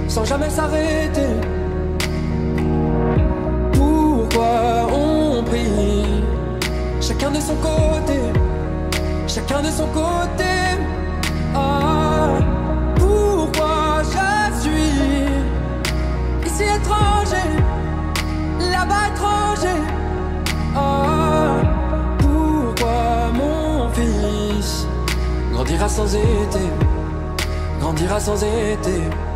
sans jamais s'arrêter. Pourquoi on prie, chacun de son côté, chacun de son côté. Ah, pourquoi je suis ici étranger, là-bas étranger. Ah, pourquoi mon fils grandira sans été, grandira sans été.